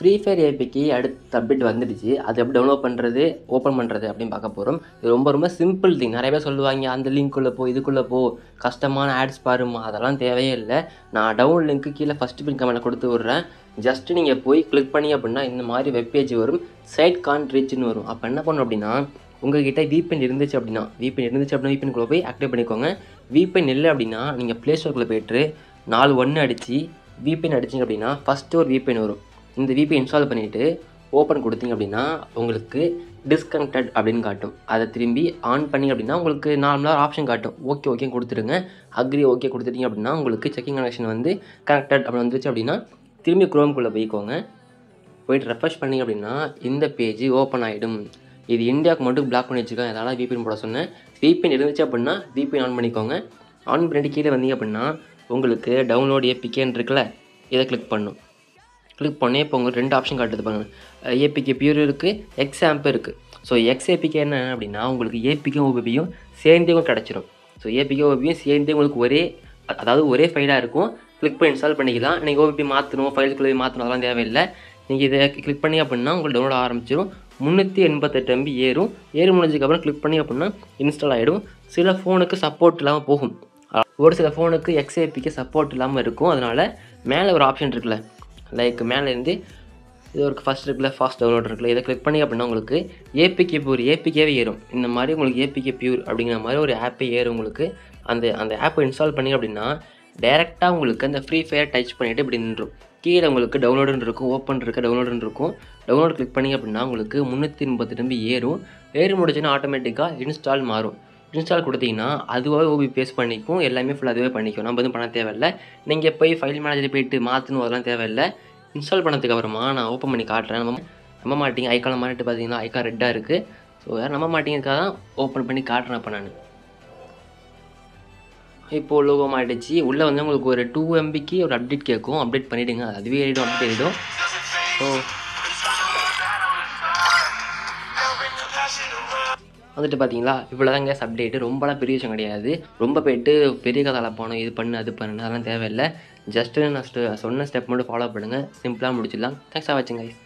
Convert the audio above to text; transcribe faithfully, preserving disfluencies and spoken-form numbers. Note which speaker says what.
Speaker 1: Free fire ஏபிக்கு அடுத்த update வந்துடுச்சு. அது எப்படி டவுன்லோட் பண்ணுறது, ஓப்பன் பண்ணுறது அப்படின்னு பார்க்க போகிறோம். இது ரொம்ப ரொம்ப சிம்பிள் திங். நிறைய பேர் சொல்லுவாங்க, அந்த லிங்க்குள்ளே போ, இதுக்குள்ளே போ, கஷ்டமான ஆட்ஸ் பாருமா, அதெல்லாம் தேவையே இல்லை. நான் டவுன் லிங்க்கு கீழே ஃபஸ்ட்டு பின் கமெண்ட்டில் கொடுத்து விட்றேன். ஜஸ்ட்டு நீங்கள் போய் கிளிக் பண்ணி அப்படின்னா இந்த மாதிரி வெப்பேஜ் வரும். சைட் கான்ட் ரீச்னு வரும். அப்போ என்ன பண்ணணும் அப்படின்னா, உங்கள்கிட்ட விபிஎன் இருந்துச்சு அப்படின்னா விபிஎன் இருந்துச்சு அப்படின்னா விபிஎன்குள்ளே போய் ஆக்டிவேட் பண்ணிக்கோங்க. விபிஎன் இல்லை அப்படின்னா நீங்கள் ப்ளே ஸ்டோருக்குள்ளே போய்ட்டு நாலு ஒன்று அடித்து விபிஎன் அடிச்சிங்க அப்படின்னா ஃபஸ்ட்டு ஒரு விபிஎன் வரும். இந்த விபிஎன் இன்ஸ்டால் பண்ணிவிட்டு ஓப்பன் கொடுத்தீங்க அப்படின்னா உங்களுக்கு டிஸ்கனெக்டட் அப்படின்னு காட்டும். அதை திரும்பி ஆன் பண்ணிங்க அப்படின்னா உங்களுக்கு நார்மலாக ஆப்ஷன் காட்டும். ஓகே ஓகே கொடுத்துருங்க. அக்ரி ஓகே கொடுத்துட்டீங்க அப்படின்னா உங்களுக்கு செக்கிங் கனெக்ஷன் வந்து கனெக்டட் அப்படி வந்துருச்சு அப்படின்னா திரும்பி குரோம்குள்ளே போய்க்கோங்க. போய்ட்டு ரெஃப்ரெஷ் பண்ணிங்க அப்படின்னா இந்த பேஜ் ஓப்பன் ஆகிடும். இது இந்தியாவுக்கு மட்டும் பிளாக் பண்ணி வச்சுருக்கேன். அதனால் விபிஎன் போட சொன்னேன். விபிஎன் இருந்துச்சு அப்படின்னா விபிஎன் ஆன் பண்ணிக்கோங்க. ஆன் பண்ணிட்டு கீழே வந்தீங்க அப்படின்னா உங்களுக்கு டவுன்லோட் ஏபிகேன்னு இருக்குல்ல, இதை கிளிக் பண்ணும். கிளிக் பண்ணி இப்போ உங்களுக்கு ரெண்டு ஆப்ஷன் காட்டுது பாருங்கள். ஏபிகே பியூர் இருக்குது, எக்ஸ் ஆம்ப் இருக்குது. ஸோ எக்ஸ் ஏபிகே என்ன அப்படின்னா உங்களுக்கு ஏபிகே ஓபிபியும் சேர்ந்தே உங்களுக்கு கிடச்சிரும். ஸோ ஏபிகே ஓபிபியும் சேர்ந்தே உங்களுக்கு ஒரே அதாவது ஒரே ஃபைலாக இருக்கும். கிளிக் பண்ணி இன்ஸ்டால் பண்ணிக்கலாம். நீங்கள் ஓபிபி மாற்றணும், ஃபைல்குள்ளே மாற்றணும், அதெல்லாம் தேவையில்லை. நீங்கள் இதை கிளிக் பண்ணி அப்படின்னா உங்களுக்கு டவுன்லோட் ஆரம்பிச்சிடும். முந்நூற்றி எண்பத்தெட்டு எம்பி ஏறும். ஏறி முடிஞ்சதுக்கப்புறம் கிளிக் பண்ணி அப்படின்னா இன்ஸ்டால் ஆகிடும். சில ஃபோனுக்கு சப்போர்ட் இல்லாமல் போகும். ஒரு சில ஃபோனுக்கு எக்ஸ்ஏபிக்கு சப்போர்ட் இல்லாமல் இருக்கும். அதனால் மேலே ஒரு ஆப்ஷன் இருக்குல்ல, லைக் மேலேருந்து இது ஒரு ஃபஸ்ட் இருக்குல்ல, ஃபாஸ்ட் டவுன்லோட் இருக்குல்ல, இதை கிளிக் பண்ணி அப்படின்னா உங்களுக்கு ஏபிகே பியூர் ஏபிகேவே ஏறும். இந்த மாதிரி உங்களுக்கு ஏபிகே பியூர் அப்படிங்கிற மாதிரி ஒரு ஆப்பே ஏறும். உங்களுக்கு அந்த அந்த ஆப்பை இன்ஸ்டால் பண்ணி அப்படின்னா டேரெக்டாக உங்களுக்கு அந்த ஃப்ரீ ஃபயர் டச் பண்ணிவிட்டு இப்படி நின்றும். கீழே உங்களுக்கு டவுன்லோடுன்னு இருக்கும், ஓப்பன் இருக்க டவுன்லோடுன்னு இருக்கும். டவுன்லோட் கிளிக் பண்ணி அப்படின்னா உங்களுக்கு முந்நூற்றி முப்பத்தெட்டு எம்பி ஏறும். ஏறி முடிச்சுன்னா ஆட்டோமேட்டிக்காக இன்ஸ்டால் மாறும். இன்ஸ்டால் கொடுத்தீங்கன்னா அதுவாக ஓபி பேஸ் பண்ணிக்கும். எல்லாமே ஃபுல்லாக அதுவே பண்ணிக்கும். நம்ம எதுவும் பண்ண தேவையில்லை. நீங்கள் போய் ஃபைல் மேனேஜர் போய்ட்டு மாற்றணும், அதெல்லாம் தேவையில்லை. இன்ஸ்டால் பண்ணதுக்கு அப்புறமா நான் ஓப்பன் பண்ணி காட்டுறேன். நம்ம நம்ப மாட்டீங்க, ஐக்கான மாறிட்டு பார்த்தீங்கன்னா ஐக்கா ரெட்டாக இருக்குது. ஸோ யாரும் நம்ப மாட்டீங்கக்காக தான் ஓப்பன் பண்ணி காட்டுறேன். இப்போ நான் இப்போது லோகோ மாறிடுச்சு. உள்ளே வந்து உங்களுக்கு ஒரு டூ எம்பிக்கு ஒரு அப்டேட் கேட்கும். அப்டேட் பண்ணிவிடுங்க. அதுவே ஏறிடும், அப்டேட் ஏறிடும். ஸோ வந்துட்டு பார்த்தீங்களா, இவ்வளோ தான் கேஸ் அப்டேட்டு. ரொம்பலாம் பெரிய விஷயம் கிடையாது. ரொம்ப போய்ட்டு பெரிய கதாவில் போனோம், இது பண்ணு அது பண்ணு அதெல்லாம் தேவையில்லை. ஜஸ்ட்டு நான் சொன்ன ஸ்டெப் மட்டும் ஃபாலோ பண்ணுங்கள். சிம்பிளாக முடிச்சிடலாம். தேங்க்ஸ் ஃபார் வாட்சிங் கைஸ்.